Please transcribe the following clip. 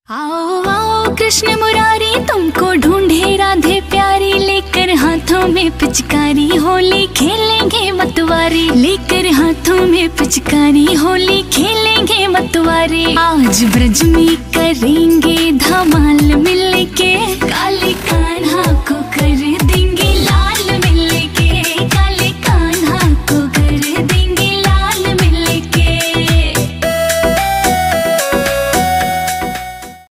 आओ आओ कृष्ण मुरारी, तुमको ढूंढे राधे प्यारी, लेकर हाथों में पिचकारी होली खेलेंगे मतवारी, लेकर हाथों में पिचकारी होली खेलेंगे मतवारी। आज ब्रज में करेंगे धमाल,